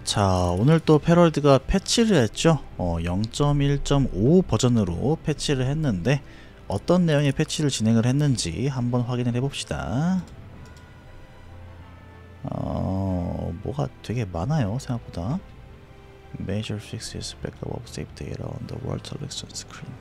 자, 오늘 또 패럴드가 패치를 했죠. 0.1.5 버전으로 패치를 했는데 어떤 내용의 패치를 진행을 했는지 한번 확인을 해봅시다. 뭐가 되게 많아요, 생각보다. Major fixes backup of save data on the World Television screen.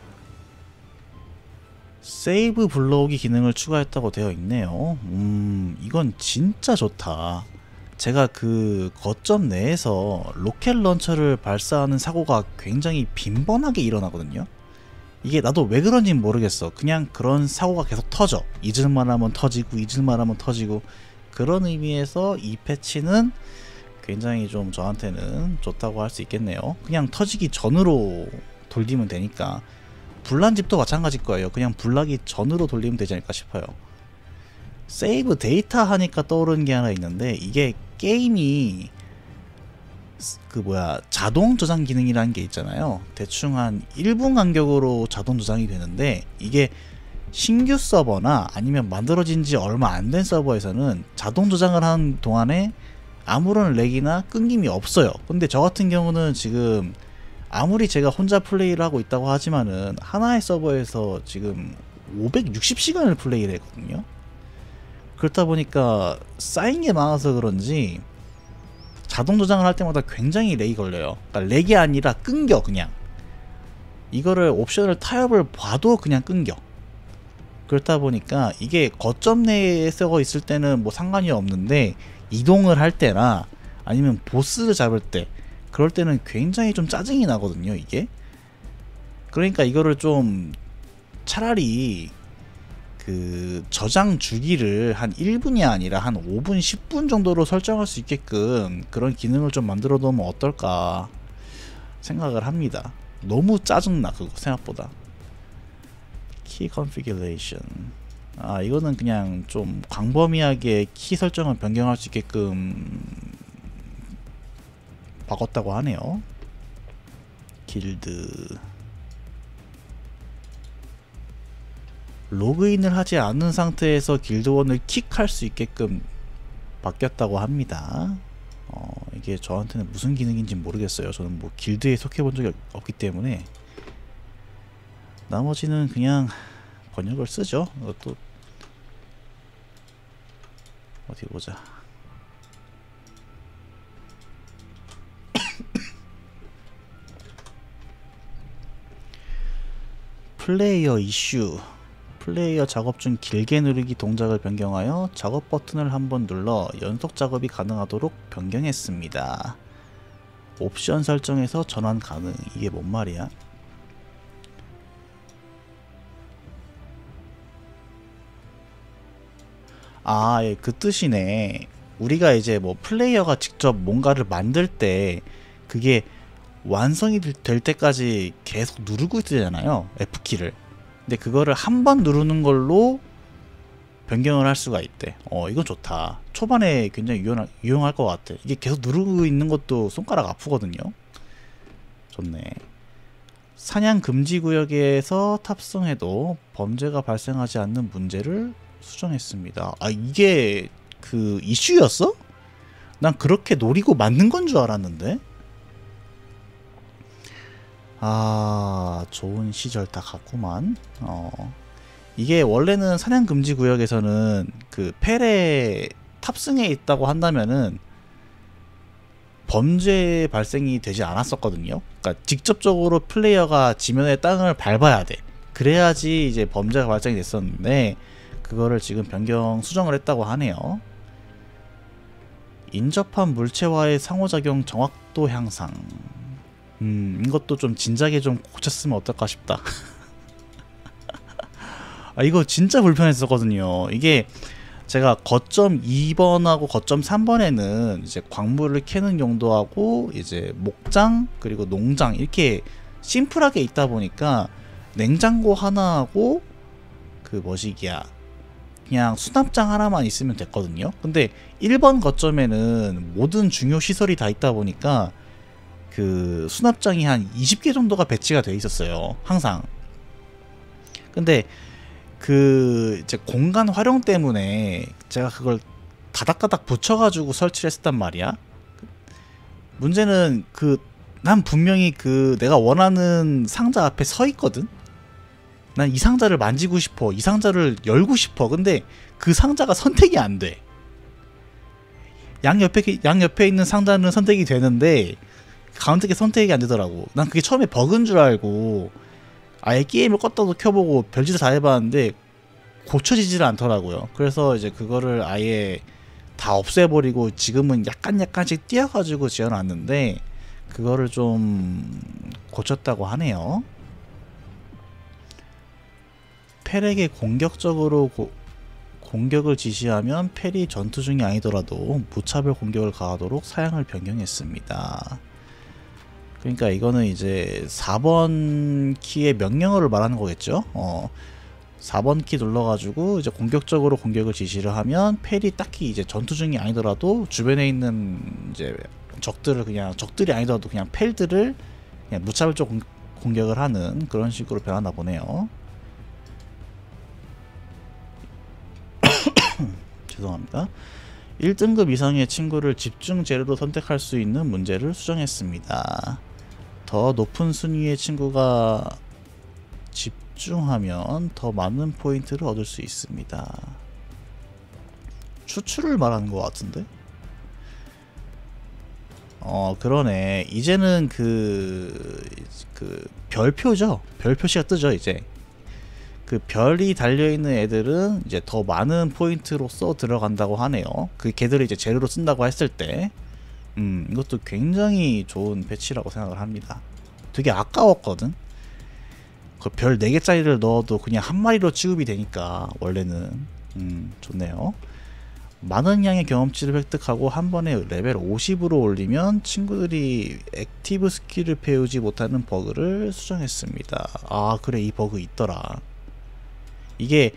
세이브 불러오기 기능을 추가했다고 되어 있네요. 이건 진짜 좋다. 제가 그 거점 내에서 로켓 런처를 발사하는 사고가 굉장히 빈번하게 일어나거든요. 이게 나도 왜 그런지 모르겠어. 그냥 그런 사고가 계속 터져. 잊을만 하면 터지고 잊을만 하면 터지고. 그런 의미에서 이 패치는 굉장히 좀 저한테는 좋다고 할 수 있겠네요. 그냥 터지기 전으로 돌리면 되니까. 불난 집도 마찬가지일 거예요. 그냥 불나기 전으로 돌리면 되지 않을까 싶어요. 세이브 데이터 하니까 떠오르는 게 하나 있는데, 이게 게임이 자동 저장 기능이라는 게 있잖아요. 대충 한 1분 간격으로 자동 저장이 되는데, 이게 신규 서버나 아니면 만들어진 지 얼마 안 된 서버에서는 자동 저장을 하는 동안에 아무런 렉이나 끊김이 없어요. 근데 저 같은 경우는 지금 아무리 제가 혼자 플레이를 하고 있다고 하지만은 하나의 서버에서 지금 560시간을 플레이를 했거든요. 그렇다 보니까 쌓인 게 많아서 그런지 자동 저장을 할 때마다 굉장히 렉이 걸려요. 그러니까 렉이 아니라 끊겨. 그냥 이거를 옵션을 타협을 봐도 그냥 끊겨. 그렇다 보니까 이게 거점 내에 서 있을 때는 뭐 상관이 없는데, 이동을 할 때나 아니면 보스를 잡을 때, 그럴 때는 굉장히 좀 짜증이 나거든요, 이게. 그러니까 이거를 좀 차라리 그 저장 주기를 한 1분이 아니라 한 5분, 10분 정도로 설정할 수 있게끔 그런 기능을 좀 만들어 놓으면 어떨까 생각을 합니다. 너무 짜증나, 그거 생각보다. 키 컨피규레이션. 이거는 그냥 좀 광범위하게 키 설정을 변경할 수 있게끔 바꿨다고 하네요. 길드. 로그인을 하지 않은 상태에서 길드원을 킥할 수 있게끔 바뀌었다고 합니다. 이게 저한테는 무슨 기능인지 모르겠어요. 저는 뭐 길드에 속해 본 적이 없기 때문에. 나머지는 그냥 번역을 쓰죠. 이것도 어디 보자. 플레이어 이슈. 플레이어 작업 중 길게 누르기 동작을 변경하여 작업 버튼을 한번 눌러 연속 작업이 가능하도록 변경했습니다. 옵션 설정에서 전환 가능. 이게 뭔 말이야? 예, 그 뜻이네. 우리가 이제 뭐 플레이어가 직접 뭔가를 만들 때 그게 완성이 될 때까지 계속 누르고 있잖아요, F키를. 근데 그거를 한 번 누르는 걸로 변경을 할 수가 있대. 이건 좋다. 초반에 굉장히 유용할 것 같아. 이게 계속 누르고 있는 것도 손가락 아프거든요. 좋네. 사냥 금지 구역에서 탑승해도 범죄가 발생하지 않는 문제를 수정했습니다. 이게 그 이슈였어? 난 그렇게 노리고 만든 건 줄 알았는데. 좋은 시절 다 갔구만. 이게 원래는 사냥 금지 구역에서는 그 펠에 탑승해 있다고 한다면은 범죄 발생이 되지 않았었거든요. 그러니까 직접적으로 플레이어가 지면의 땅을 밟아야 돼. 그래야지 이제 범죄가 발생이 됐었는데, 그거를 지금 변경 수정을 했다고 하네요. 인접한 물체와의 상호작용 정확도 향상. 이것도 좀 진작에 좀 고쳤으면 어떨까 싶다. 이거 진짜 불편했었거든요. 이게 제가 거점 2번하고 거점 3번에는 이제 광물을 캐는 용도하고 이제 목장 그리고 농장 이렇게 심플하게 있다 보니까 냉장고 하나하고 그 뭐시기야, 그냥 수납장 하나만 있으면 됐거든요. 근데 1번 거점에는 모든 중요 시설이 다 있다 보니까 그 수납장이 한 20개 정도가 배치가 돼 있었어요, 항상. 근데 그 이제 공간 활용 때문에 제가 그걸 다닥다닥 붙여가지고 설치를 했단 말이야. 문제는 난 분명히 내가 원하는 상자 앞에 서 있거든. 난 이 상자를 만지고 싶어. 이 상자를 열고 싶어. 근데 그 상자가 선택이 안 돼. 양옆에 있는 상자는 선택이 되는데 가운데 게 선택이 안 되더라고. 난 그게 처음에 버그인 줄 알고 아예 게임을 껐다도 켜보고 별짓을 다 해봤는데 고쳐지질 않더라고요. 그래서 이제 그거를 아예 다 없애버리고 지금은 약간씩 띄어가지고 지어놨는데 그거를 좀 고쳤다고 하네요. 펠에게 공격적으로 공격을 지시하면 펠이 전투 중이 아니더라도 무차별 공격을 가하도록 사양을 변경했습니다. 그러니까 이거는 이제 4번 키의 명령어를 말하는 거겠죠. 4번 키 눌러가지고 이제 공격적으로 공격을 지시를 하면 펠이 딱히 이제 전투 중이 아니더라도 주변에 있는 이제 적들이 아니더라도 그냥 펠들을 그냥 무차별적 공격을 하는 그런 식으로 변하나 보네요. 죄송합니다. 1등급 이상의 친구를 집중 재료로 선택할 수 있는 문제를 수정했습니다. 더 높은 순위의 친구가 집중하면 더 많은 포인트를 얻을 수 있습니다. 추출을 말하는 것 같은데? 그러네. 이제는 별표죠. 별 표시가 뜨죠, 이제. 그 별이 달려있는 애들은 이제 더 많은 포인트로서 들어간다고 하네요. 걔들을 이제 재료로 쓴다고 했을 때. 이것도 굉장히 좋은 패치라고 생각을 합니다. 되게 아까웠거든. 그 별 4개짜리를 넣어도 그냥 한 마리로 취급이 되니까 원래는 좋네요. 많은 양의 경험치를 획득하고 한 번에 레벨 50으로 올리면 친구들이 액티브 스킬을 배우지 못하는 버그를 수정했습니다. 아 그래, 이 버그 있더라. 이게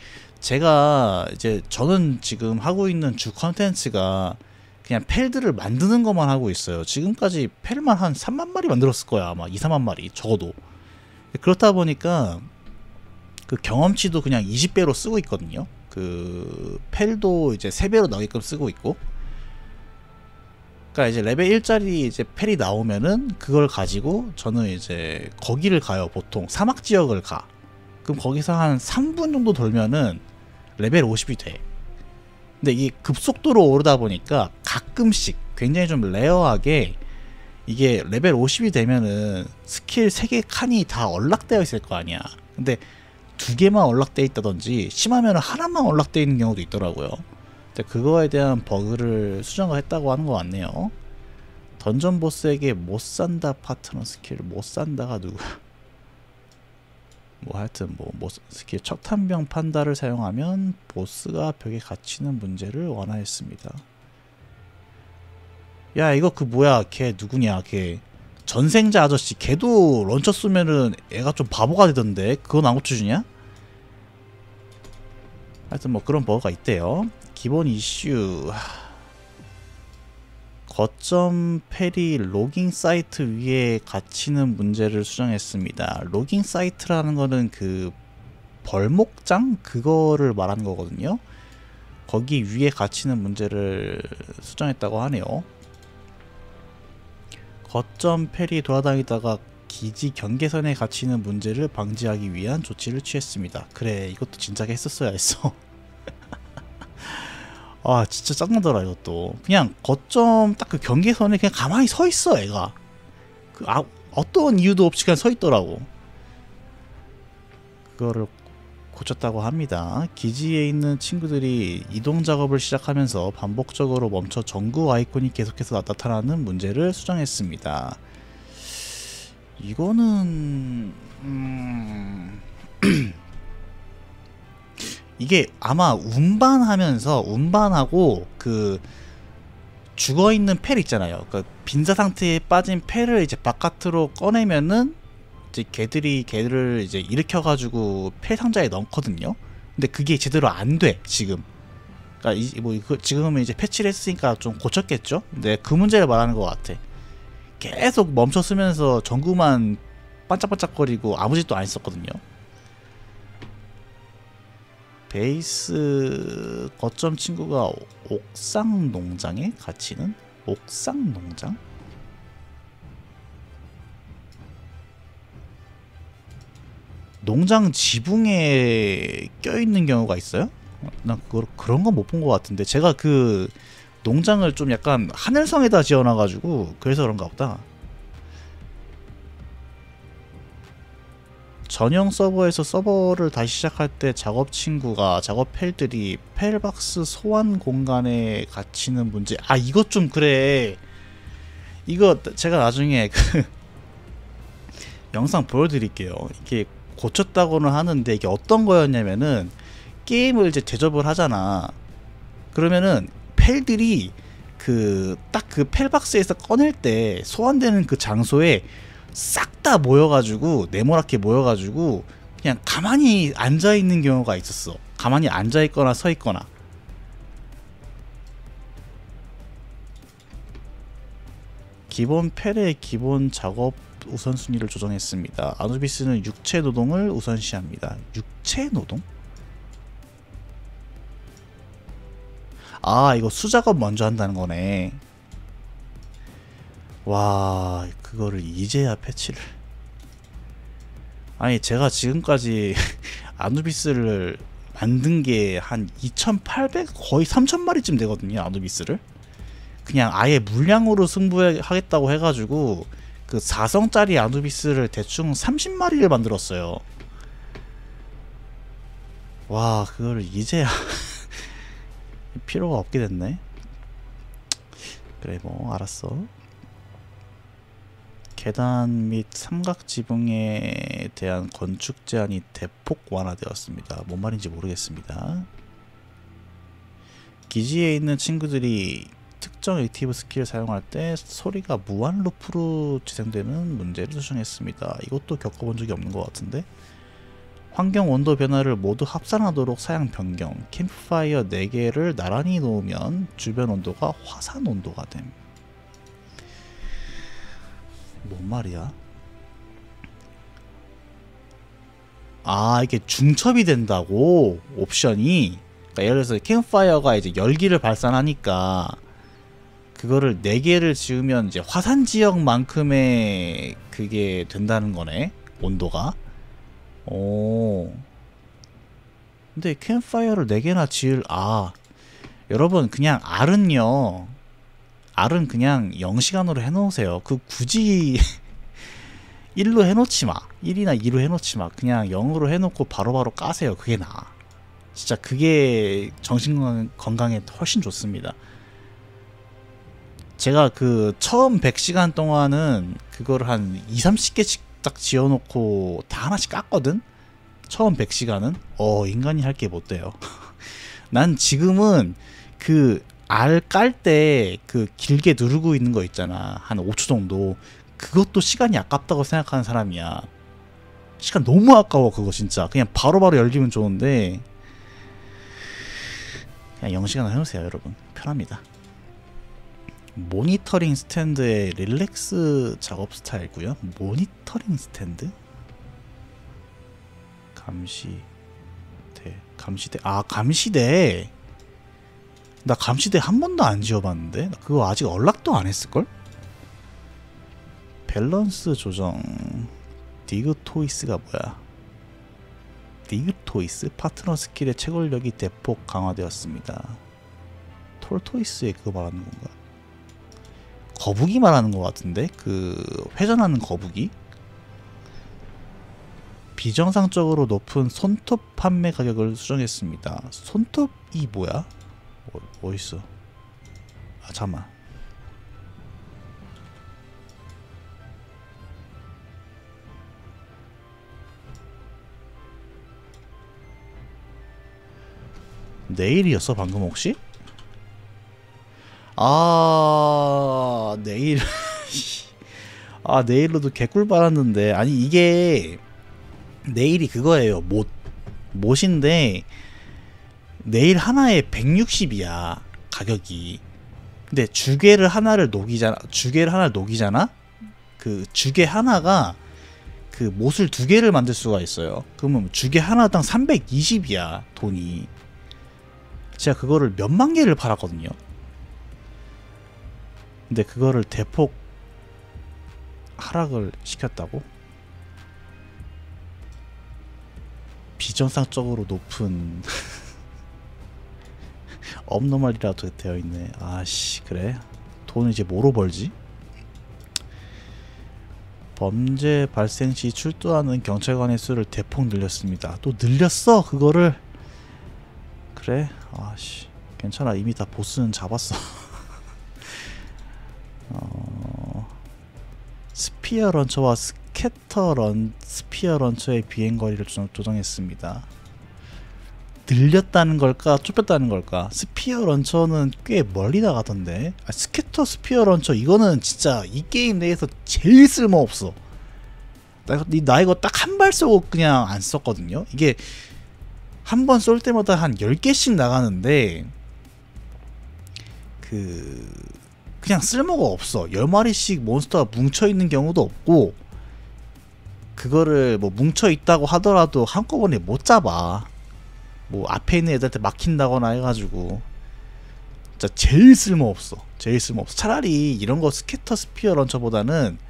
저는 지금 하고 있는 주 컨텐츠가 그냥 펠들을 만드는 것만 하고 있어요. 지금까지 펠만 한 3만 마리 만들었을 거야. 아마 2, 3만 마리 적어도. 그렇다 보니까 그 경험치도 그냥 20배로 쓰고 있거든요. 그 펠도 이제 3배로 나오게끔 쓰고 있고. 그러니까 이제 레벨 1짜리 이제 펠이 나오면은 그걸 가지고 저는 이제 거기를 가요. 보통 사막 지역을 가. 그럼 거기서 한 3분 정도 돌면은 레벨 50이 돼. 근데 이게 급속도로 오르다 보니까 가끔씩 굉장히 좀 레어하게 이게 레벨 50이 되면은 스킬 3개 칸이 다 언락되어 있을 거 아니야. 근데 2개만 언락되어 있다든지 심하면 하나만 언락되어 있는 경우도 있더라고요. 근데 그거에 대한 버그를 수정을 했다고 하는 것 같네요. 던전 보스에게 못산다 파트너 스킬, 못산다가 누구야? 하여튼 스킬 척탄병 판다를 사용하면 보스가 벽에 갇히는 문제를 완화했습니다. 야 이거 걔 누구냐, 걔 전생자 아저씨. 걔도 런처 쏘면은 애가 좀 바보가 되던데 그건 안 고쳐주냐? 하여튼 그런 버그가 있대요. 기본 이슈. 거점 펠이 로깅 사이트 위에 갇히는 문제를 수정했습니다. 로깅 사이트라는 거는 그 벌목장? 그거를 말하는 거거든요. 거기 위에 갇히는 문제를 수정했다고 하네요. 거점 펠이 돌아다니다가 기지 경계선에 갇히는 문제를 방지하기 위한 조치를 취했습니다. 그래, 이것도 진작에 했었어야 했어. 아 진짜 짜증나더라. 이것도 그냥 거점 딱 그 경계선에 그냥 가만히 서 있어. 애가 어떤 이유도 없이 그냥 서 있더라고. 그거를 고쳤다고 합니다. 기지에 있는 친구들이 이동 작업을 시작하면서 반복적으로 멈춰 전구 아이콘이 계속해서 나타나는 문제를 수정했습니다. 이거는 이게 아마 운반하고 그 죽어있는 펠 있잖아요. 그러니까 빈사 상태에 빠진 펠을 이제 바깥으로 꺼내면은 이제 걔들을 이제 일으켜가지고 펠 상자에 넣거든요. 근데 그게 제대로 안 돼 지금. 그러니까 지금은 이제 패치를 했으니까 좀 고쳤겠죠. 근데 그 문제를 말하는 것 같아. 계속 멈춰 쓰면서 전구만 반짝반짝거리고 아무 짓도 안 했었거든요. 베이스 거점 친구가 옥상 농장에 갇히는? 옥상 농장? 농장 지붕에 껴있는 경우가 있어요? 난 그런 건 못 본 것 같은데. 제가 그 농장을 좀 약간 하늘성에다 지어놔가지고 그래서 그런가 보다. 전용 서버에서 서버를 다시 시작할 때 작업 친구가 작업 펠들이 펠박스 소환 공간에 갇히는 문제. 아, 이것 좀 그래. 이거 제가 나중에 그 영상 보여드릴게요. 이게 고쳤다고는 하는데 이게 어떤 거였냐면은 게임을 이제 제접을 하잖아. 그러면은 펠들이 그 딱 그 펠박스에서 꺼낼 때 소환되는 그 장소에 싹 다 모여가지고 네모나게 모여가지고 그냥 가만히 앉아있는 경우가 있었어. 가만히 앉아있거나 서있거나. 기본 펠의 기본 작업 우선순위를 조정했습니다. 아누비스는 육체 노동을 우선시합니다. 육체 노동? 아, 이거 수작업 먼저 한다는 거네. 와, 그거를 이제야 패치를. 아니, 제가 지금까지 아누비스를 만든 게 한 2800, 거의 3000마리쯤 되거든요. 아누비스를 그냥 아예 물량으로 승부하겠다고 해가지고 그 4성짜리 아누비스를 대충 30마리를 만들었어요. 와, 그거를 이제야 필요가 없게 됐네. 그래, 뭐 알았어. 계단 및 삼각 지붕에 대한 건축 제한이 대폭 완화되었습니다. 뭔 말인지 모르겠습니다. 기지에 있는 친구들이 특정 액티브 스킬을 사용할 때 소리가 무한 루프로 재생되는 문제를 조정했습니다. 이것도 겪어본 적이 없는 것 같은데. 환경 온도 변화를 모두 합산하도록 사양 변경. 캠프파이어 4개를 나란히 놓으면 주변 온도가 화산 온도가 됨. 뭔 말이야? 아, 이게 중첩이 된다고? 옵션이? 그러니까 예를 들어서 캠프파이어가 이제 열기를 발산하니까 그거를 4개를 지으면 이제 화산 지역만큼의 그게 된다는 거네. 온도가. 오. 근데 캠프파이어를 4개나 지을, 여러분, 그냥 R은 그냥 0시간으로 해놓으세요. 그 굳이 1로 해놓지마. 1이나 2로 해놓지마. 그냥 0으로 해놓고 바로바로 까세요. 그게 나아. 진짜 그게 정신건강에 훨씬 좋습니다. 제가 그 처음 100시간 동안은 그걸 한 20-30개씩 딱 지어놓고 다 하나씩 깠거든? 처음 100시간은? 인간이 할 게 못 돼요. 난 지금은 그 R 깔 때 그 길게 누르고 있는 거 있잖아. 한 5초 정도. 그것도 시간이 아깝다고 생각하는 사람이야. 시간 너무 아까워, 그거 진짜. 그냥 바로바로 열리면 좋은데 그냥 0시간을 해놓으세요, 여러분. 편합니다. 모니터링 스탠드의 릴렉스 작업 스타일고요. 모니터링 스탠드? 감시대. 감시대. 나 감시대 한 번도 안 지어봤는데? 나 그거 아직 연락도 안 했을걸? 밸런스 조정. 디그토이스가 뭐야? 디그토이스? 파트너 스킬의 채굴력이 대폭 강화되었습니다. 톨토이스에 그거 말하는 건가? 거북이 말하는 것 같은데? 그 회전하는 거북이? 비정상적으로 높은 손톱 판매 가격을 수정했습니다. 손톱이 뭐야? 어딨어? 잠깐만. 내일이었어 방금 혹시? 내일. 내일로도 개꿀 빨았는데. 아니 이게 네일이 그거예요. 못인데 네일 하나에 160이야 가격이. 근데 주개를 하나를 녹이잖아. 그 주개 하나가 그 못을 2개를 만들 수가 있어요. 그러면 주개 하나당 320이야 돈이. 제가 그거를 몇만 개를 팔았거든요. 근데 그거를 대폭 하락을 시켰다고? 비정상적으로 높은 업노멀이라도 되어 있네. 아씨, 그래? 돈을 이제 뭐로 벌지? 범죄 발생 시 출두하는 경찰관의 수를 대폭 늘렸습니다. 또 늘렸어 그거를? 그래? 아씨, 괜찮아. 이미 다 보스는 잡았어. 스피어 런처와 스피어 런처의 비행거리를 조정했습니다. 늘렸다는 걸까? 좁혔다는 걸까? 스피어 런처는 꽤 멀리 나가던데. 스피어 런처 이거는 진짜 이 게임 내에서 제일 쓸모없어. 나 이거 딱 한 발 쏘고 그냥 안 썼거든요. 이게 한 번 쏠 때마다 한 10개씩 나가는데 그냥 쓸모가 없어. 10마리씩 몬스터가 뭉쳐있는 경우도 없고, 그거를 뭐 뭉쳐있다고 하더라도 한꺼번에 못 잡아. 뭐 앞에 있는 애들한테 막힌다거나 해가지고 진짜 제일 쓸모없어. 제일 쓸모없어. 차라리 이런 거 스피어 런처보다는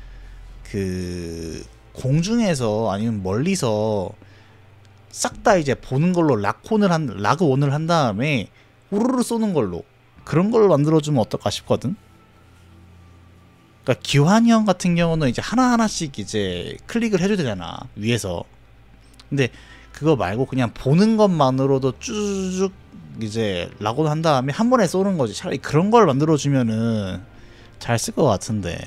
공중에서 아니면 멀리서 싹 다 이제 보는 걸로 라그온을 한 다음에 우르르 쏘는 걸로, 그런 걸로 만들어주면 어떨까 싶거든. 그러니까 기환형 같은 경우는 이제 하나하나씩 이제 클릭을 해줘야 되잖아, 위에서. 근데 그거 말고 그냥 보는 것만으로도 쭉 이제 라곤 한 다음에 한 번에 쏘는 거지. 차라리 그런 걸 만들어주면은 잘 쓸 것 같은데.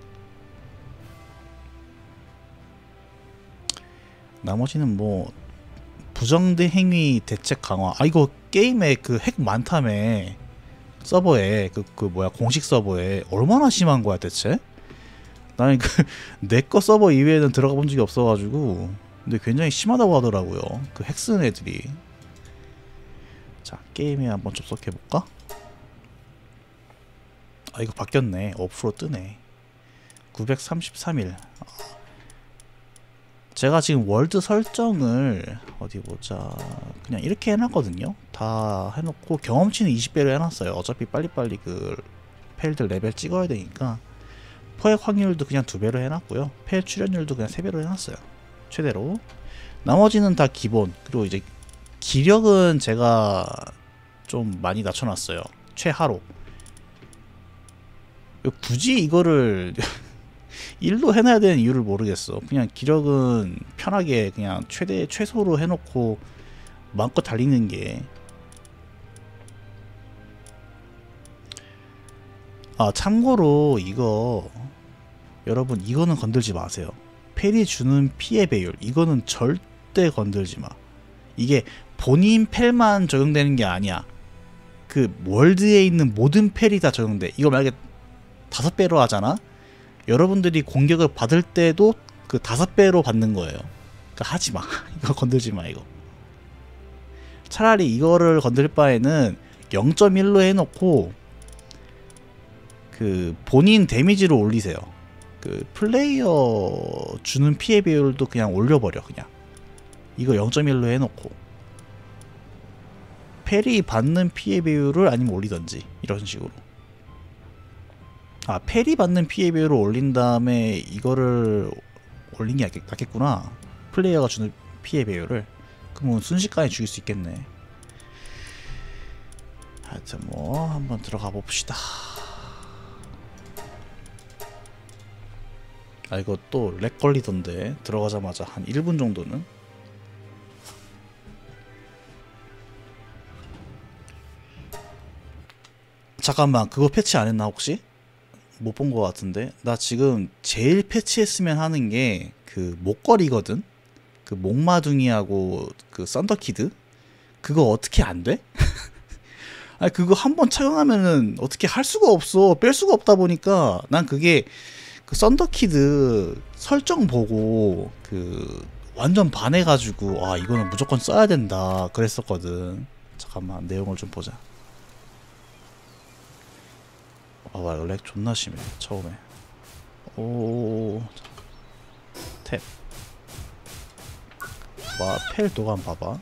나머지는 뭐 부정대 행위 대책 강화. 이거 게임에 그 핵 많다며. 서버에 공식 서버에 얼마나 심한 거야 대체? 나는 내 거 서버 이외에는 들어가 본 적이 없어가지고. 근데 굉장히 심하다고 하더라고요, 그 핵 쓰는 애들이. 자, 게임에 한번 접속해볼까? 이거 바뀌었네. 어프로 뜨네. 933일. 제가 지금 월드 설정을 어디 보자, 그냥 이렇게 해놨거든요. 다 해놓고 경험치는 20배로 해놨어요. 어차피 빨리빨리 그 펠들 레벨 찍어야 되니까. 포획 확률도 그냥 2배로 해놨고요. 펠 출연율도 그냥 3배로 해놨어요, 최대로. 나머지는 다 기본. 그리고 이제 기력은 제가 좀 많이 낮춰놨어요, 최하로. 굳이 이거를 1로 해놔야 되는 이유를 모르겠어. 그냥 기력은 편하게 그냥 최소로 해놓고 마음껏 달리는 게. 참고로 이거 여러분, 이거는 건들지 마세요. 펠이 주는 피해 배율, 이거는 절대 건들지 마. 이게 본인 펠만 적용되는 게 아니야. 그 월드에 있는 모든 펠이 다 적용돼. 이거 만약에 5배로 하잖아? 여러분들이 공격을 받을 때도 그 5배로 받는 거예요. 그러니까 하지마. 이거 건들지마. 이거 차라리 이거를 건들 바에는 0.1로 해놓고 그 본인 데미지를 올리세요. 그 플레이어 주는 피해 비율도 그냥 올려버려. 그냥 이거 0.1로 해놓고 펠이 받는 피해 비율을 아니면 올리던지, 이런 식으로. 펠이 받는 피해 비율을 올린 다음에 이거를 올린 게 낫겠구나. 플레이어가 주는 피해 비율을. 그러면 순식간에 죽일 수 있겠네. 하여튼 뭐 한번 들어가 봅시다. 이거 또 렉 걸리던데. 들어가자마자 한 1분 정도는. 잠깐만, 그거 패치 안 했나 혹시? 못 본 것 같은데. 나 지금 제일 패치했으면 하는 게 그 목걸이거든. 그 목마둥이하고 그 썬더키드. 그거 어떻게 안 돼? 그거 한번 착용하면은 어떻게 할 수가 없어. 뺄 수가 없다 보니까 난 그게 그 썬더키드 설정 보고 그 완전 반해가지고 이거는 무조건 써야 된다 그랬었거든. 잠깐만 내용을 좀 보자. 봐봐, 렉 존나 심해 처음에. 탭. 펠 도감 봐봐.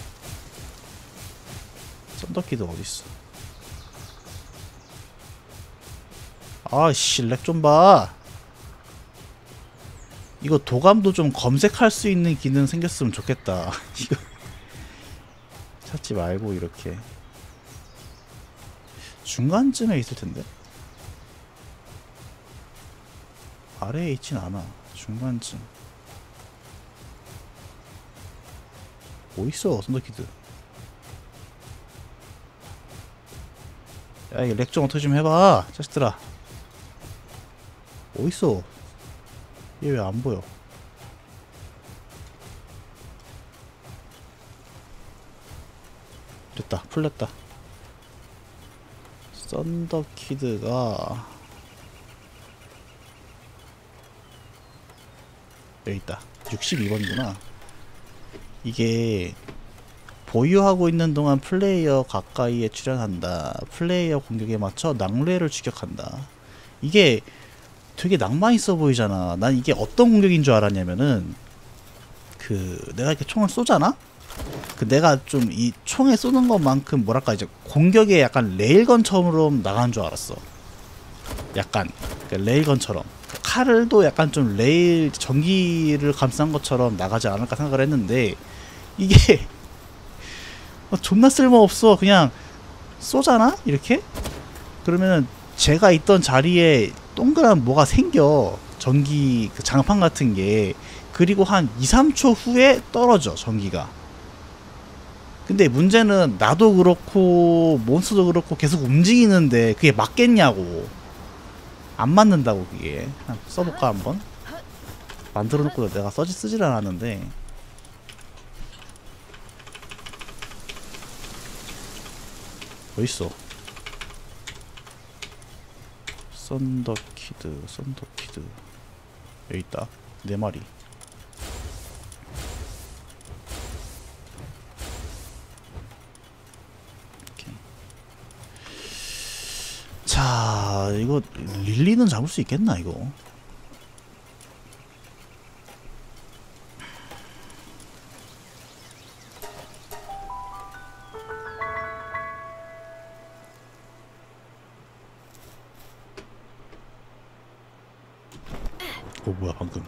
썬더키드 어딨어? 렉 좀 봐. 이거 도감도 좀 검색할 수 있는 기능 생겼으면 좋겠다. 이거 찾지 말고 이렇게 중간쯤에 있을 텐데. 아래에 있진 않아. 중간쯤. 뭐 있어, 썬더키드. 야, 이거 렉 좀 어떻게 좀 해봐, 자식들아. 뭐 있어? 얘 왜 안 보여? 됐다, 풀렸다. 썬더키드가 여기 있다. 62번이구나. 이게 보유하고 있는 동안 플레이어 가까이에 출현한다. 플레이어 공격에 맞춰 낭뢰를 추격한다. 이게 되게 낭만 있어 보이잖아. 난 이게 어떤 공격인 줄 알았냐면은 내가 이렇게 총을 쏘잖아? 내가 좀 이 총에 쏘는 것만큼 뭐랄까 이제 공격에 약간 레일건처럼 나가는 줄 알았어. 약간 레일건처럼. 칼도 약간 좀 레일 전기를 감싼 것처럼 나가지 않을까 생각을 했는데 이게 존나 쓸모없어. 그냥 쏘잖아? 이렇게? 그러면은 제가 있던 자리에 동그란 뭐가 생겨. 전기 그 장판 같은 게. 그리고 한 2-3초 후에 떨어져, 전기가. 근데 문제는 나도 그렇고 몬스터도 그렇고 계속 움직이는데 그게 맞겠냐고. 안 맞는다고. 그게 그냥 써볼까 한번? 만들어 놓고 내가 쓰질 않았는데. 어딨어? 썬더키드 여기 있다. 4마리. 자, 이거 릴리는 잡을 수 있겠나 이거? 뭐야 방금.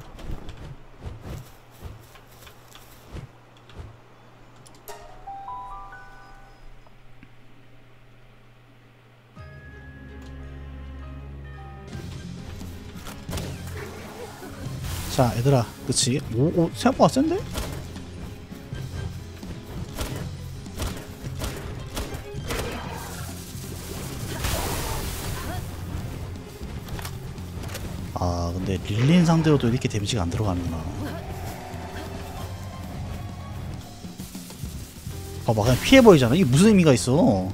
자, 얘들아, 그치? 오, 생각보다 센데? 아, 근데 릴린 상대로도 이렇게 데미지가 안 들어가는구나. 봐봐, 그냥 피해버리잖아. 이게 무슨 의미가 있어?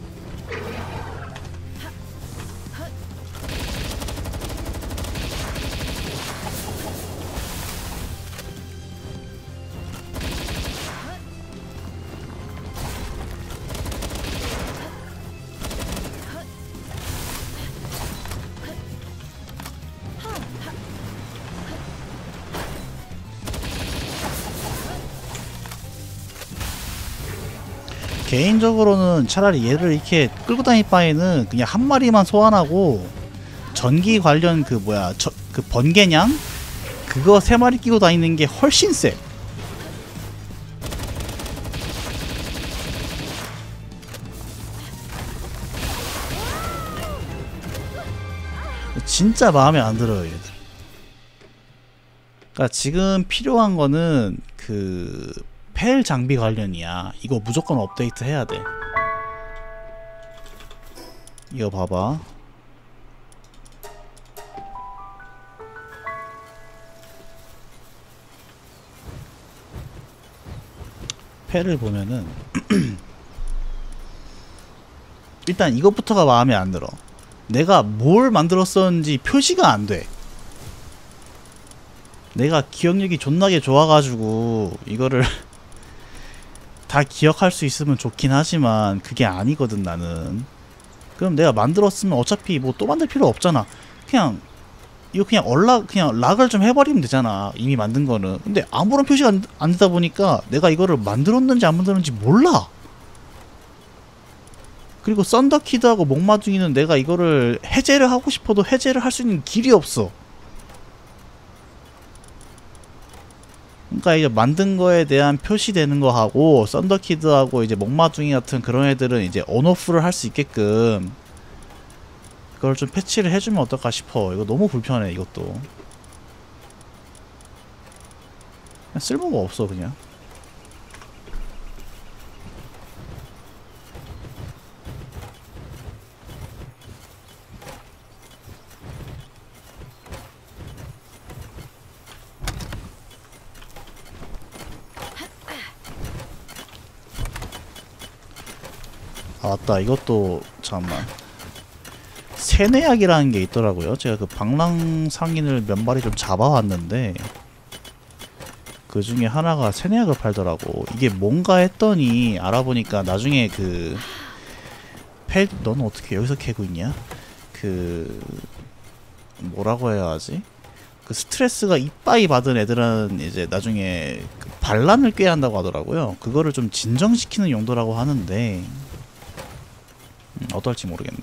개인적으로는 차라리 얘를 이렇게 끌고 다닐 바에는 그냥 한 마리만 소환하고 전기 관련 그 뭐야 그 번개냥 그거 3마리 끼고 다니는 게 훨씬 세. 진짜 마음에 안 들어요 얘들. 그러니까 지금 필요한 거는 그 펠 장비 관련이야. 이거 무조건 업데이트 해야 돼. 이거 봐봐. 펠을 보면은 일단 이것부터가 마음에 안 들어. 내가 뭘 만들었었는지 표시가 안 돼. 내가 기억력이 존나게 좋아가지고 이거를 다 기억할 수 있으면 좋긴 하지만 그게 아니거든 나는. 그럼 내가 만들었으면 어차피 뭐 또 만들 필요 없잖아. 그냥 이거 그냥 락을 좀 해버리면 되잖아 이미 만든 거는. 근데 아무런 표시가 안 되다 보니까 내가 이거를 만들었는지 안 만들었는지 몰라. 그리고 썬더키드하고 목마둥이는 내가 이거를 해제를 하고 싶어도 해제를 할 수 있는 길이 없어. 그러니까 이제 만든 거에 대한 표시되는 거 하고 썬더키드하고 이제 목마둥이 같은 그런 애들은 이제 온오프를 할 수 있게끔 그걸 좀 패치를 해주면 어떨까 싶어. 이거 너무 불편해 이것도. 그냥 쓸모가 없어 그냥. 아 맞다, 이것도 잠깐만, 세뇌약이라는 게 있더라고요. 제가 그 방랑상인을 몇 마리 좀 잡아왔는데 그 중에 하나가 세뇌약을 팔더라고. 이게 뭔가 했더니 알아보니까 나중에 그 너는 어떻게 여기서 캐고 있냐? 그 뭐라고 해야 하지? 그 스트레스가 이빠이 받은 애들은 이제 나중에 그 반란을 꾀야 한다고 하더라고요. 그거를 좀 진정시키는 용도라고 하는데 어떨지 모르겠네.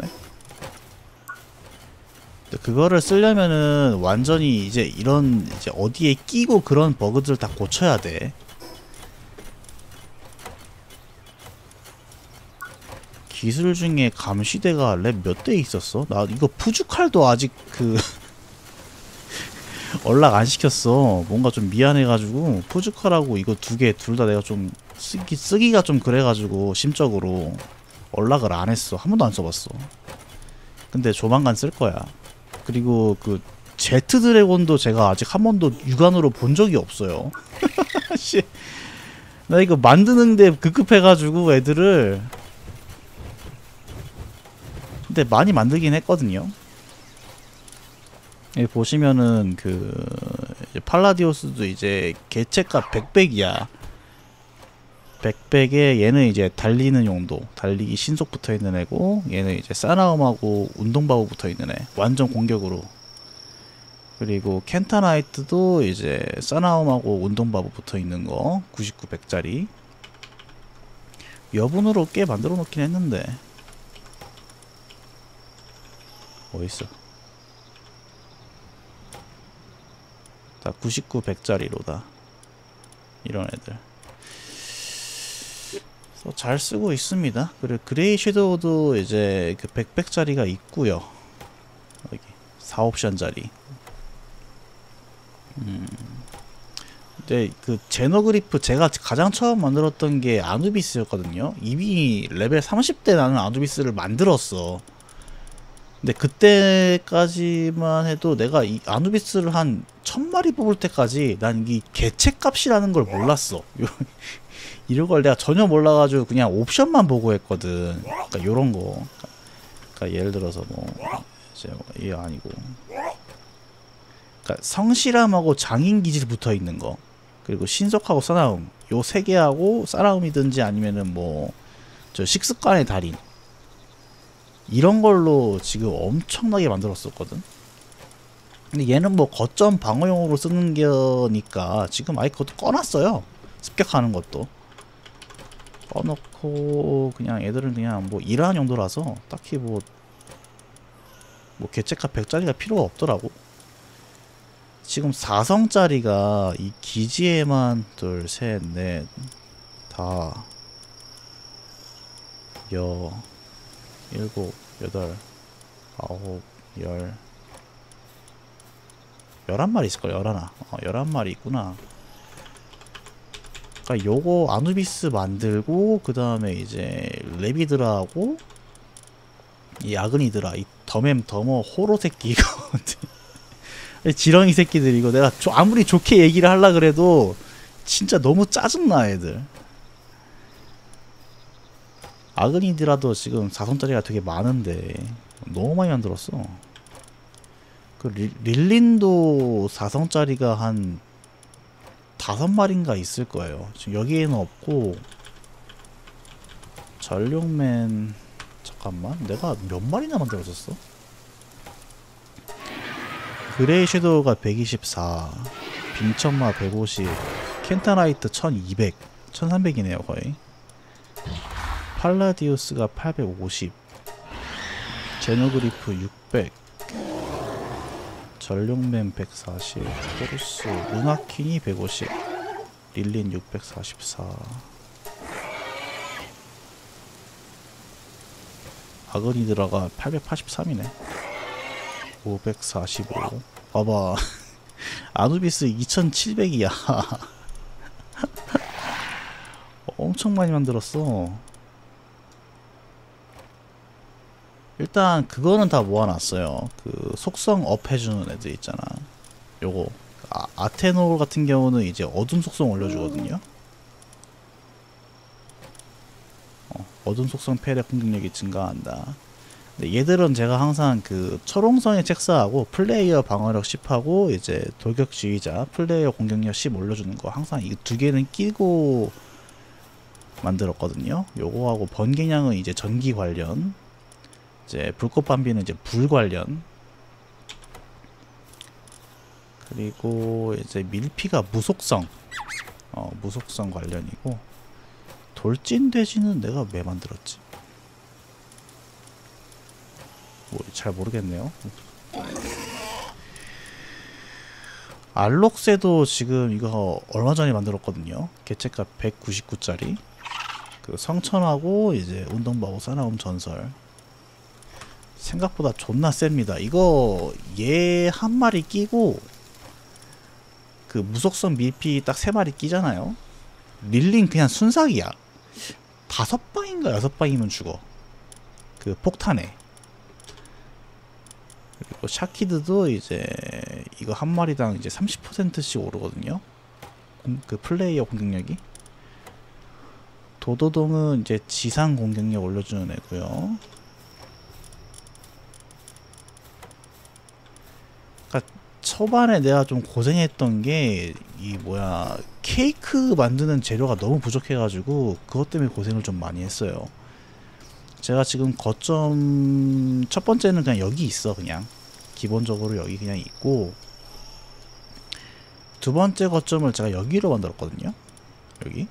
근데 그거를 쓰려면은 완전히 이제 이런 이제 어디에 끼고 그런 버그들 다 고쳐야 돼. 기술 중에 감시대가 랩 몇 대 있었어? 나 이거 푸주칼도 아직 그 연락 안 시켰어. 뭔가 좀 미안해가지고 푸주칼하고 이거 두 개 둘 다 내가 좀 쓰기가 좀 그래가지고 심적으로 연락을 안 했어. 한 번도 안 써봤어. 근데 조만간 쓸 거야. 그리고 그 제트 드래곤도 제가 아직 한 번도 육안으로 본 적이 없어요. 씨, 나 이거 만드는데 급급해가지고 애들을. 근데 많이 만들긴 했거든요. 여기 보시면은 그 팔라디오스도 이제 개체값 100백이야. 100백에 얘는 이제 달리는 용도, 달리기 신속 붙어있는 애고, 얘는 이제 싸나움하고 운동바구 붙어있는 애, 완전 공격으로. 그리고 켄타나이트도 이제 싸나움하고 운동바구 붙어있는 거 99 100짜리. 여분으로 꽤 만들어 놓긴 했는데 어딨어. 다 99 100짜리로다 이런 애들. 잘 쓰고 있습니다. 그리고 그레이 섀도우도 이제 그 100짜리가 있고요. 여기 4옵션짜리. 근데 그 제너그리프 제가 가장 처음 만들었던 게 아누비스였거든요. 이미 레벨 30대 나는 아누비스를 만들었어. 근데 그때까지만 해도 내가 이 아누비스를 한 1000마리 뽑을 때까지 난 이 개체값이라는 걸 몰랐어. 이런 걸 내가 전혀 몰라가지고 그냥 옵션만 보고 했거든. 그러니까 요런 거. 그러니까 예를 들어서 뭐 이제 이게 아니고. 그러니까 성실함하고 장인기질 붙어 있는 거. 그리고 신속하고 싸나움. 요 세 개하고 싸나움이든지 아니면은 뭐 저 식습관의 달인. 이런 걸로 지금 엄청나게 만들었었거든. 근데 얘는 뭐 거점 방어용으로 쓰는 거니까 지금 아예 그것도 꺼놨어요. 습격하는 것도 꺼놓고 그냥 애들은 그냥 뭐 일하는 용도라서 딱히 뭐 개체값 100짜리가 필요가 없더라고. 지금 4성짜리가 이 기지에만 둘, 셋, 넷, 다, 일곱, 여덟, 아홉, 11마리 있을걸. 11마리 있구나. 그러니까 요거 아누비스 만들고 그 다음에 이제 레비드라하고 이 아그니드라, 이 더머 호로 새끼 이거 지렁이 새끼들 이거 내가 아무리 좋게 얘기를 하려 그래도 진짜 너무 짜증나 애들. 아그니드라도 지금 4성짜리가 되게 많은데 너무 많이 만들었어. 그 릴린도 4성짜리가 한 5마리인가 있을 거예요. 지금 여기에는 없고. 전룡맨 잠깐만, 내가 몇 마리나 만들었었어? 그레이 섀도우가 124, 빙천마 150, 켄타나이트 1200, 1300이네요 거의. 팔라디우스가 850, 제노그리프 600, 전룡맨 140, 호루스, 루나킨이 150. 릴린 644. 아그니드라가 883이네. 545. 봐봐. 아누비스 2700이야. 엄청 많이 만들었어. 일단 그거는 다 모아놨어요. 그 속성 업 해주는 애들 있잖아. 요거 아테놀 같은 경우는 이제 어둠 속성 올려주거든요. 어둠 속성 패력 공격력이 증가한다. 근데 얘들은 제가 항상 그 철옹성에 잭스하고 플레이어 방어력 10하고 이제 돌격 지휘자 플레이어 공격력 10 올려주는 거 항상 이 두 개는 끼고 만들었거든요. 요거하고 번개냥은 이제 전기 관련, 이제 불꽃 밤비는 이제 불 관련, 그리고 이제 밀피가 무속성, 무속성 관련이고, 돌진 돼지는 내가 왜 만들었지? 뭐 잘 모르겠네요. 알록세도 지금 이거 얼마 전에 만들었거든요. 개체값 199짜리. 그 성천하고 이제 운동바보 싸나움 전설. 생각보다 존나 셉니다. 이거 얘 한 마리 끼고 그 무속성 밀피 딱 3마리 끼잖아요. 릴링 그냥 순삭이야. 5방인가 6방이면 죽어. 그 폭탄에. 그리고 샤키드도 이제 이거 한 마리당 이제 30%씩 오르거든요. 그 플레이어 공격력이. 도도동은 이제 지상 공격력 올려주는 애고요. 그러니까 초반에 내가 좀 고생했던 게 이 뭐야 케이크 만드는 재료가 너무 부족해가지고 그것 때문에 고생을 좀 많이 했어요. 제가 지금 거점 첫 번째는 그냥 여기 있어. 그냥 기본적으로 여기 그냥 있고, 두 번째 거점을 제가 여기로 만들었거든요. 여기.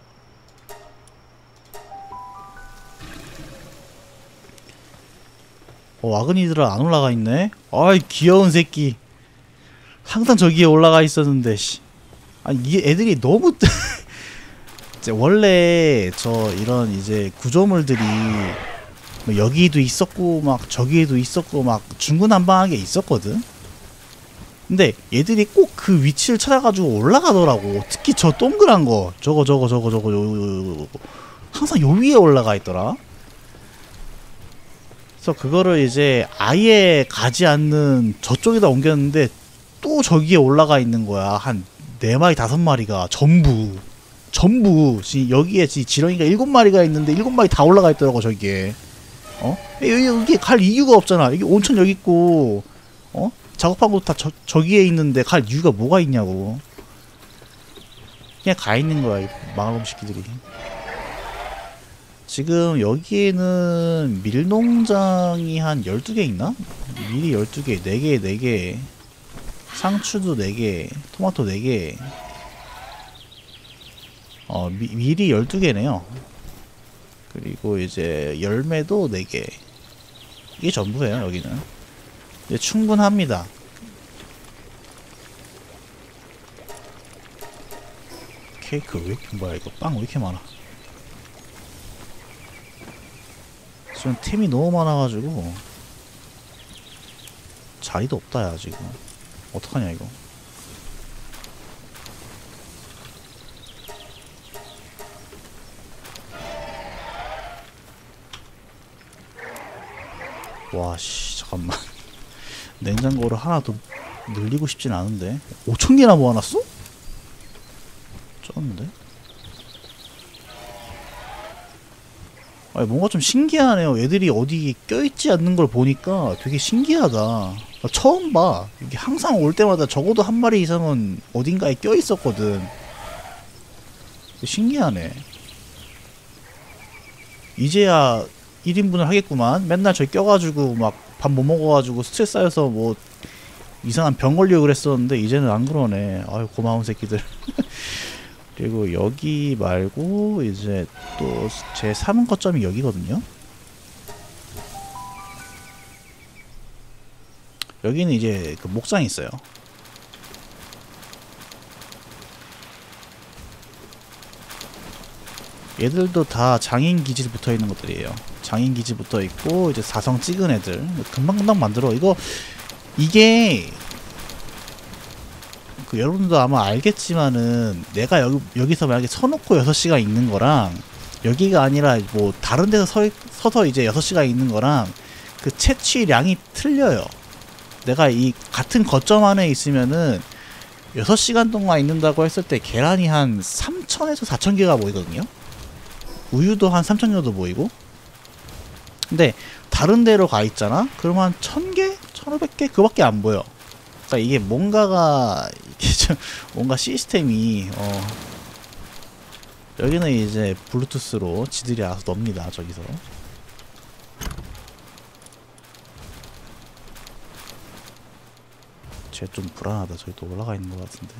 아그니드라 안 올라가 있네. 아이 귀여운 새끼. 항상 저기에 올라가 있었는데 씨. 아니 이 애들이 너무 이제 원래 저 이런 이제 구조물들이 뭐 여기도 있었고 막 저기에도 있었고 막 중구난방하게 있었거든. 근데 얘들이 꼭 그 위치를 찾아가지고 올라가더라고. 특히 저 동그란 거 저거 항상 요 위에 올라가 있더라. 그래서 그거를 이제 아예 가지 않는 저쪽에다 옮겼는데 또 저기에 올라가 있는 거야. 한 4마리 5마리가 전부 여기에 지렁이가 7마리가 있는데 7마리 다 올라가 있더라고. 저기에 여기 갈 이유가 없잖아. 여기 온천 여기 있고 작업한 곳 다 저기에 있는데 갈 이유가 뭐가 있냐고. 그냥 가 있는 거야 이 망할놈 새끼들이. 지금 여기에는 밀농장이 한 12개 있나? 밀이 12개, 4개, 상추도 4개, 토마토 4개. 밀이 12개네요. 그리고 이제 열매도 4개. 이게 전부예요, 여기는. 이제 충분합니다. 케이크 왜 이렇게, 뭐야, 이거 빵 왜 이렇게 많아? 지금 템이 너무 많아가지고 자리도 없다 야 지금. 어떡하냐 이거. 와씨 잠깐만. 냉장고를 하나 더 늘리고 싶진 않은데 5,000개나 모아놨어? 쩌는데? 아니 뭔가 좀 신기하네요. 애들이 어디 껴있지 않는 걸 보니까 되게 신기하다. 처음 봐. 이게 항상 올 때마다 적어도 한 마리 이상은 어딘가에 껴있었거든. 신기하네. 이제야 1인분을 하겠구만. 맨날 저기 껴가지고 막 밥 못 먹어가지고 스트레스 쌓여서 뭐 이상한 병 걸리고 그랬었는데 이제는 안 그러네. 아유 고마운 새끼들. 그리고 여기 말고 이제 또 제 3은 거점이 여기거든요. 여기는 이제 그 목장이 있어요. 얘들도 다 장인 기지 붙어 있는 것들이에요. 장인 기지 붙어 있고 이제 4성 찍은 애들 금방금방 만들어. 이게 그 여러분도 아마 알겠지만은 내가 여기서 만약에 서놓고 6시간 있는 거랑 여기가 아니라 뭐 다른 데서 서서 이제 6시간 있는 거랑 그 채취량이 틀려요. 내가 이 같은 거점 안에 있으면은 6시간 동안 있는다고 했을 때 계란이 한 3,000에서 4,000개가 모이거든요. 우유도 한 3,000개 정도 모이고. 근데 다른 데로 가 있잖아? 그러면 한 1,000개? 1,500개? 그밖에 안 보여. 그러니까 이게 뭔가가 이게 좀 뭔가 시스템이 여기는 이제 블루투스로 지들이 알아서 넣습니다. 저기서. 쟤 좀 불안하다. 저기 또 올라가 있는 것 같은데.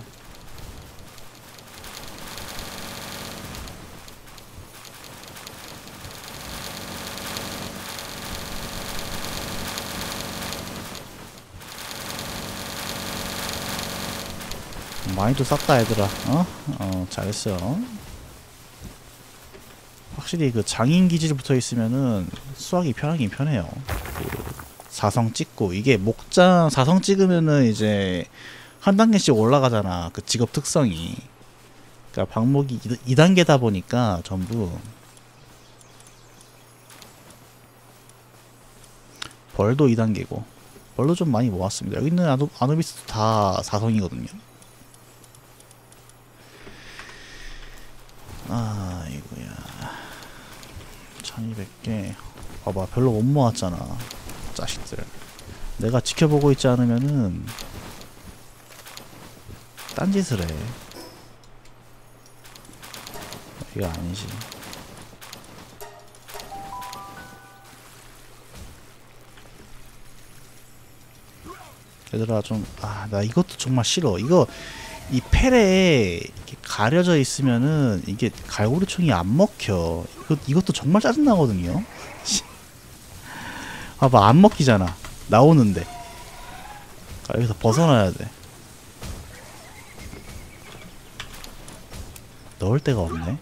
많이도 쌌다 얘들아. 잘했어. 확실히 그 장인 기질 붙어 있으면은 수학이 편하긴 편해요. 그 4성 찍고 이게 목장 4성 찍으면은 이제 한 단계씩 올라가잖아. 그 직업 특성이. 그러니까 방목이 2단계다 보니까 전부 벌도 2단계고 벌도 좀 많이 모았습니다. 여기 있는 아누비스도 다 4성이거든요. 아이고야. 1200개. 봐봐, 별로 못 모았잖아. 자식들. 내가 지켜보고 있지 않으면은 딴짓을 해. 이거 아니지. 얘들아 좀 나 이것도 정말 싫어. 이 펠에 이렇게 가려져 있으면은 이게 갈고리총이 안 먹혀. 이것도 정말 짜증나거든요. 봐봐, 안 먹히잖아. 나오는데. 여기서 벗어나야 돼. 넣을 데가 없네.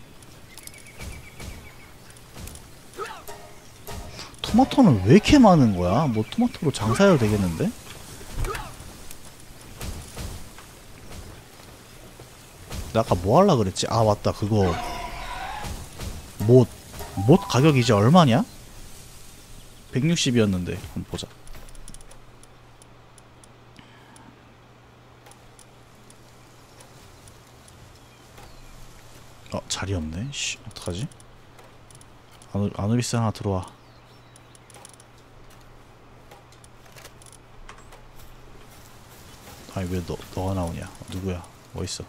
토마토는 왜 이렇게 많은 거야? 뭐 토마토로 장사해도 되겠는데? 나 아까 뭐 하려고 그랬지? 아 맞다, 그거 못 가격이 이제 얼마냐? 160이었는데 한번 보자. 자리 없네. 씨, 어떡하지? 아누비스 하나 들어와. 아니 왜 너가 나오냐? 누구야? 뭐 있어?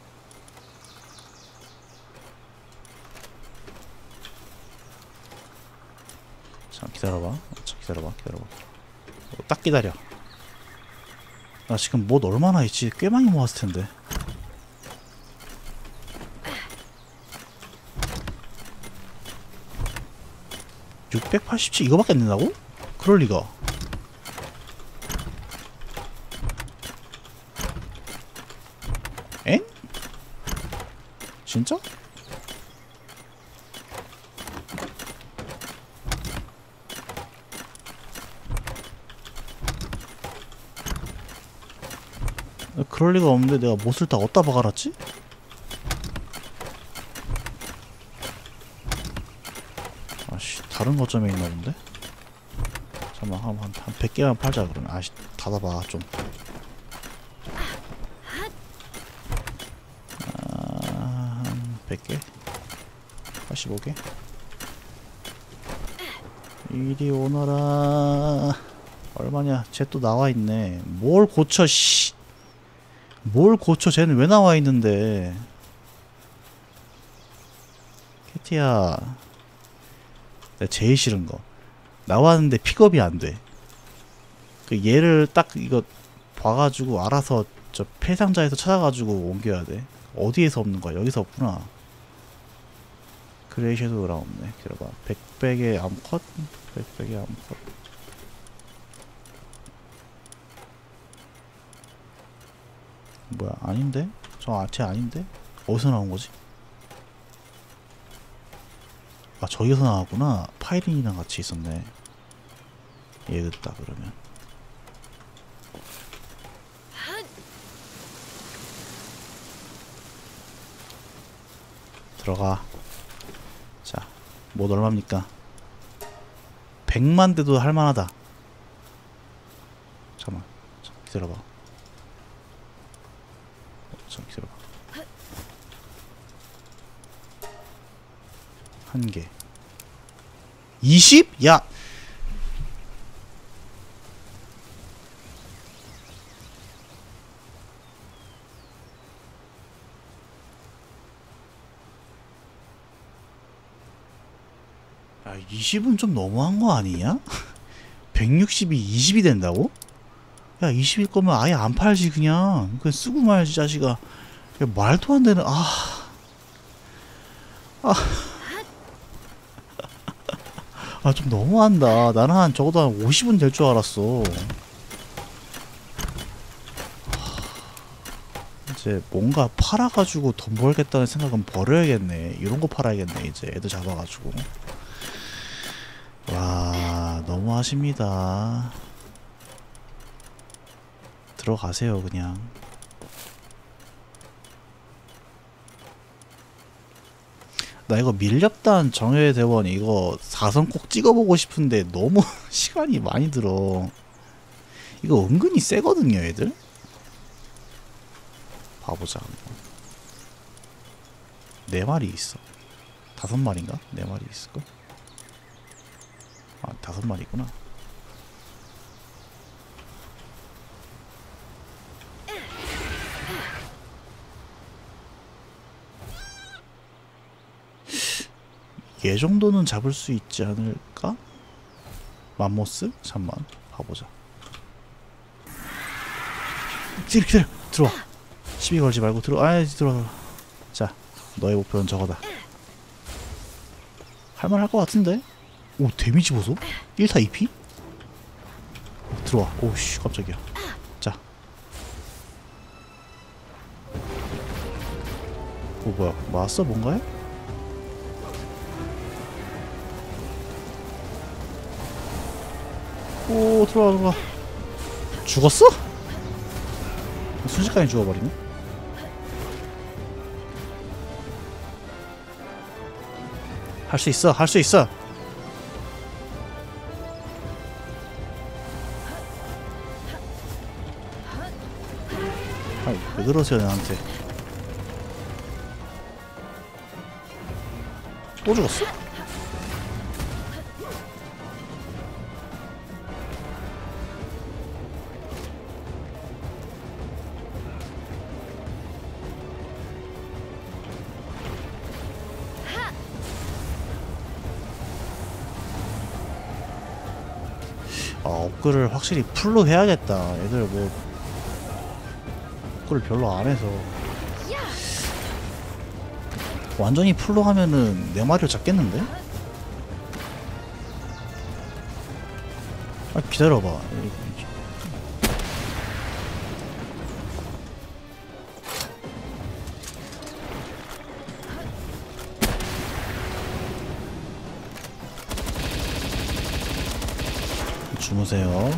자, 기다려봐. 기다려봐. 딱 기다려. 나 지금 못 얼마나 있지? 꽤 많이 모았을 텐데. 687 이거밖에 안 된다고? 그럴 리가. 엥? 진짜? 그럴 리가 없는데 내가 못을 다 어디다 박아놨지? 아씨, 다른 거점에 있나 본데? 잠깐만, 한 100개만 팔자 그러면. 아씨, 닫아봐 좀. 한 100개? 85개? 이리 오너라. 얼마냐? 쟤 또 나와있네. 뭘 고쳐, 씨. 뭘 고쳐. 쟤는 왜 나와있는데. 캐티야, 내가 제일 싫은 거, 나왔는데 픽업이 안 돼. 그 얘를 딱 이거 봐가지고 알아서 저 폐상자에서 찾아가지고 옮겨야 돼. 어디에서 없는 거야? 여기서 없구나. 그레이 섀도우랑 없네. 기다려봐. 100백의 암컷? 100백의 암컷. 뭐야? 아닌데? 쟤 아닌데? 어디서 나온 거지? 아 저기서 나왔구나. 파이린이랑 같이 있었네. 얘겠다 그러면. 들어가. 자, 뭐 얼마입니까? 100만 대도 할만하다. 잠깐만, 기다려봐. 좀 기다려봐. 한 개. 20? 야! 야, 20은 좀 너무한 거 아니냐? 160이 20이 된다고? 야, 20일 거면 아예 안 팔지, 그냥 쓰고 말지, 자식아. 야, 말도 안 되는. 좀 너무한다. 나는 한 적어도 한 50은 될 줄 알았어. 이제 뭔가 팔아가지고 돈 벌겠다는 생각은 버려야겠네. 이런 거 팔아야겠네. 이제 애들 잡아가지고. 와, 너무하십니다. 들어가세요, 그냥. 나 이거 밀렵단 정예의 대원 이거 4선 꼭 찍어보고 싶은데 너무 시간이 많이 들어. 이거 은근히 세거든요, 애들. 봐보자. 4마리 있어. 5마리인가? 4마리 있을걸? 5마리구나. 얘 정도는 잡을 수 있지 않을까? 맘모스? 잠만 봐보자. 기다려 들어와. 시비 걸지 말고 들어와. 자, 너의 목표는 저거다. 할만할 것 같은데? 오, 데미지 보소? 1타 2피? 들어와. 오씨, 깜짝이야. 자. 뭐야, 맞았어 뭔가요? 오, 들어와. 죽었어? 순식간에 죽어버리네? 할 수 있어. 아이, 왜 그러세요 나한테. 또 죽었어? 업글을 확실히 풀로 해야겠다. 애들 뭐 업글을 별로 안 해서. 완전히 풀로 하면은 4마리를 잡겠는데? 기다려봐. 주무세요.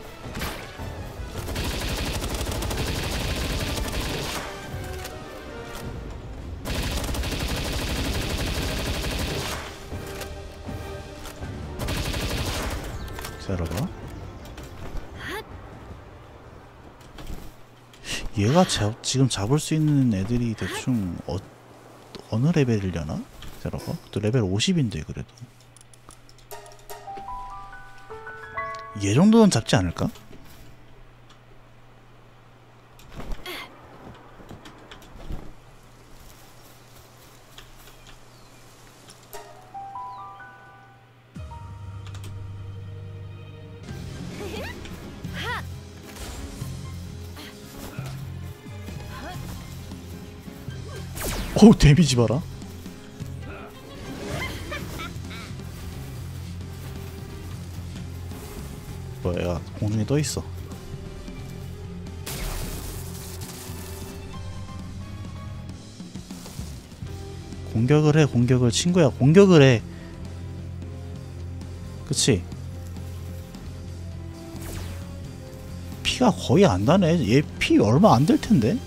기다려봐. 얘가 지금 잡을 수 있는 애들이 대충 어느 레벨이려나? 기다려봐. 또 레벨 50인데 그래도 얘 정도는 잡지 않을까? 어우, 데미지 봐라. 얘가 공중에 떠있어. 공격을 해. 친구야, 공격을 해. 그치? 피가 거의 안 나네. 얘 피 얼마 안 될 텐데.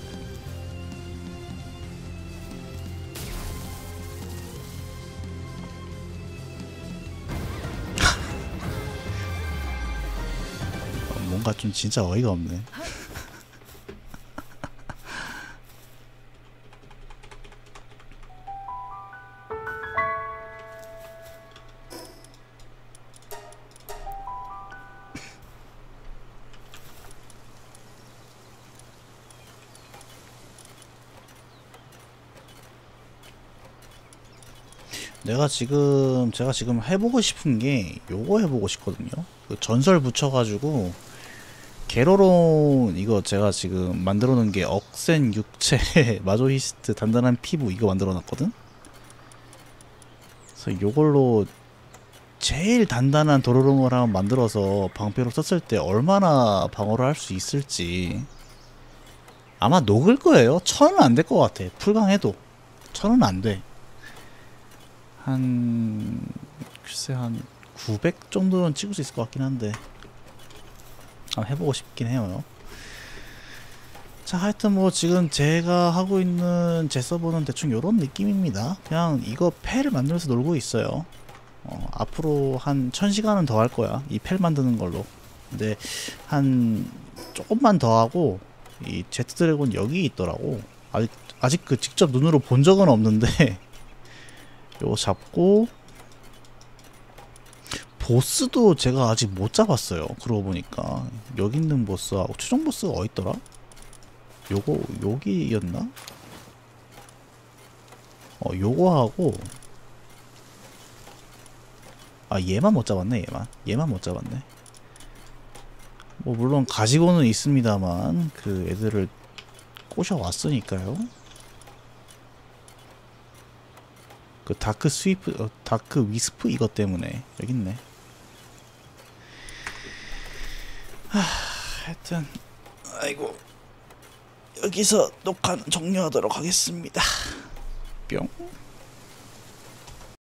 뭔가 좀 진짜 어이가 없네. 제가 지금 해보고 싶은 게 요거 해보고 싶거든요. 그 전설 붙여가지고 게로론 이거 제가 지금 만들어 놓은 게 억센 육체 마조히스트 단단한 피부 이거 만들어 놨거든. 그래서 요걸로 제일 단단한 도로롱을 한번 만들어서 방패로 썼을 때 얼마나 방어를 할 수 있을지. 아마 녹을 거예요. 1000은 안 될 것 같아. 풀강해도 1000은 안 돼. 글쎄 한 900 정도는 찍을 수 있을 것 같긴 한데 한번 해보고 싶긴 해요. 자, 하여튼 뭐 지금 제가 하고 있는 제 서버는 대충 요런 느낌입니다. 그냥 이거 펠 만들면서 놀고 있어요. 앞으로 한 1000시간은 더 할 거야, 이 펠 만드는 걸로. 근데 한 조금만 더 하고 이 제트 드래곤 여기 있더라고. 아직 그 직접 눈으로 본 적은 없는데 요거 잡고, 보스도 제가 아직 못 잡았어요. 그러고 보니까 여기 있는 보스하고 최종 보스가 어딨더라? 요거 여기였나? 요거 하고, 얘만 못 잡았네. 얘만 못 잡았네. 뭐 물론 가지고는 있습니다만 그 애들을 꼬셔 왔으니까요. 그 다크 스위프, 다크 위스프 이것 때문에 여기 있네. 하여튼 아이고, 여기서 녹화는 종료하도록 하겠습니다. 뿅.